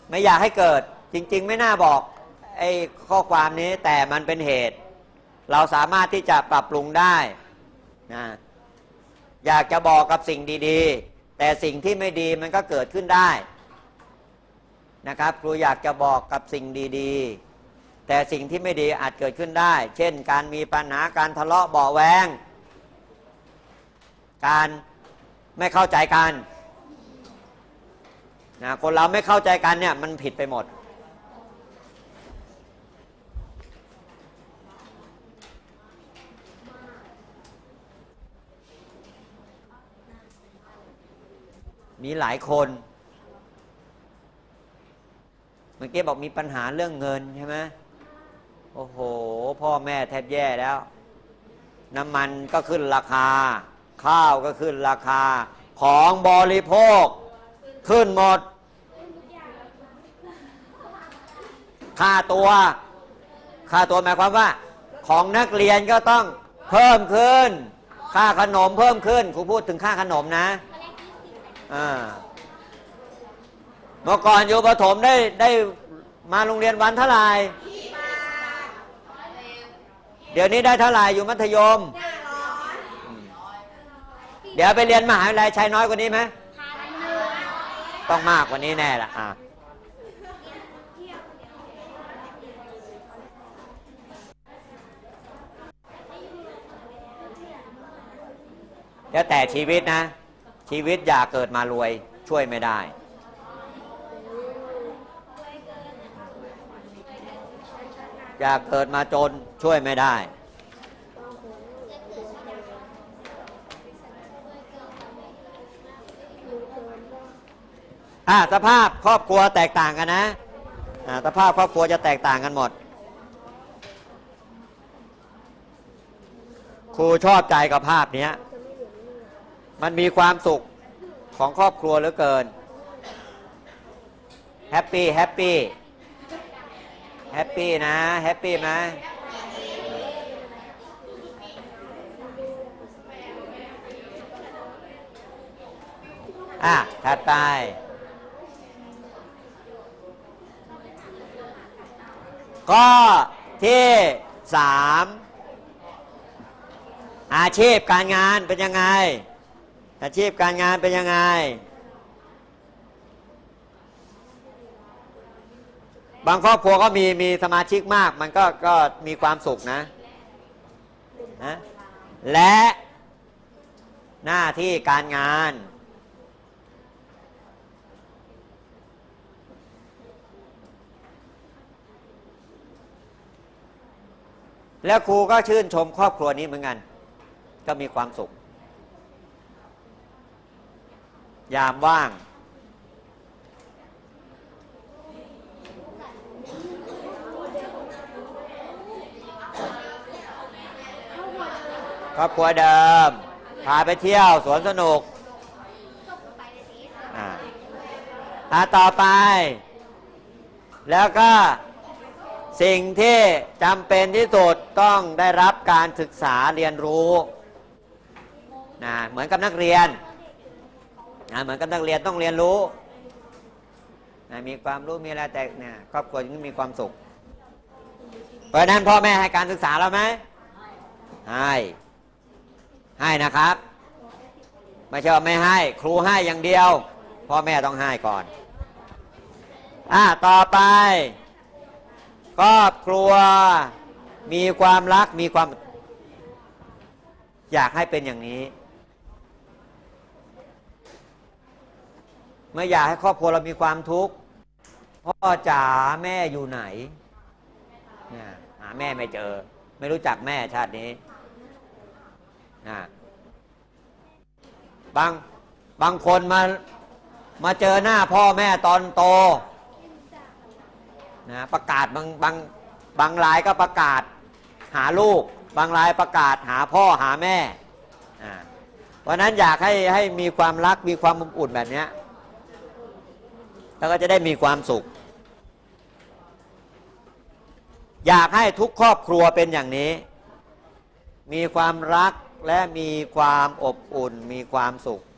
ไม่อยากให้เกิดจริงๆไม่น่าบอกไอ้ข้อความนี้แต่มันเป็นเหตุเราสามารถที่จะปรับปรุงได้นะอยากจะบอกกับสิ่งดีๆแต่สิ่งที่ไม่ดีมันก็เกิดขึ้นได้นะครับครูอยากจะบอกกับสิ่งดีๆแต่สิ่งที่ไม่ดีอาจเกิดขึ้นได้เช่นการมีปัญหาการทะเลาะเบาะแว้งการไม่เข้าใจกันนะคนเราไม่เข้าใจกันเนี่ยมันผิดไปหมดมีหลายคนเมื่อกี้บอกมีปัญหาเรื่องเงินใช่ไหมโอ้โหพ่อแม่แทบแย่แล้วน้ำมันก็ขึ้นราคาข้าวก็ขึ้นราคาของบริโภคขึ้นหมดค่าตัวหมายความว่าของนักเรียนก็ต้องเพิ่มขึ้นค่าขนมเพิ่มขึ้นครูพูดถึงค่าขนมนะเมื่อก่อนอยู่ประถมได้มาโรงเรียนวันเท่าไหร่เดี๋ยวนี้ได้เท่าไหร่อยู่มัธยมเดี๋ยวไปเรียนมหาวิทยาลัยใช้น้อยกว่านี้ไหมต้องมากกว่านี้แน่ละแล้วแต่ชีวิตนะชีวิตอย่าเกิดมารวยช่วยไม่ได้อย่าเกิดมาจนช่วยไม่ได้สภาพครอบครัวแตกต่างกันนะสภาพครอบครัวจะแตกต่างกันหมดครูชอบใจกับภาพนี้มันมีความสุขของครอบครัวเหลือเกินแฮปปี้นะแฮปปี้ไหมถัดไปก็ที่3อาชีพการงานเป็นยังไงอาชีพการงานเป็นยังไงบางครอบครัวก็มีสมาชิกมากมันก็มีความสุขนะและหน้าที่การงานแล้วครูก็ชื่นชมครอบครัวนี้เหมือนกันก็มีความสุขยามว่างครอบครัวเดิมพาไปเที่ยวสวนสนุกต่อไปแล้วก็สิ่งที่จำเป็นที่สุดต้องได้รับการศึกษาเรียนรู้เหมือนกับนักเรียนเหมือนกับนักเรียนต้องเรียนรู้มีความรู้มีอะไรแต่ครอบครัวยังมีความสุขเพราะนั้นพ่อแม่ให้การศึกษาเราไหมให้นะครับไม่ใช่ว่าไม่ให้ครูให้อย่างเดียวพ่อแม่ต้องให้ก่อนต่อไปครอบครัวมีความรักมีความอยากให้เป็นอย่างนี้ไม่อยากให้ครอบครัวเรามีความทุกข์พ่อจ๋าแม่อยู่ไหนหาแม่ไม่เจอไม่รู้จักแม่ชาตินี้บางคนมาเจอหน้าพ่อแม่ตอนโตประกาศบางรายก็ประกาศหาลูกบางรายประกาศหาพ่อหาแม่เพราะนั้นอยากให้มีความรักมีความอบอุ่นแบบนี้แล้วก็จะได้มีความสุขอยากให้ทุกครอบครัวเป็นอย่างนี้มีความรักและมีความอบอุ่นมีความสุข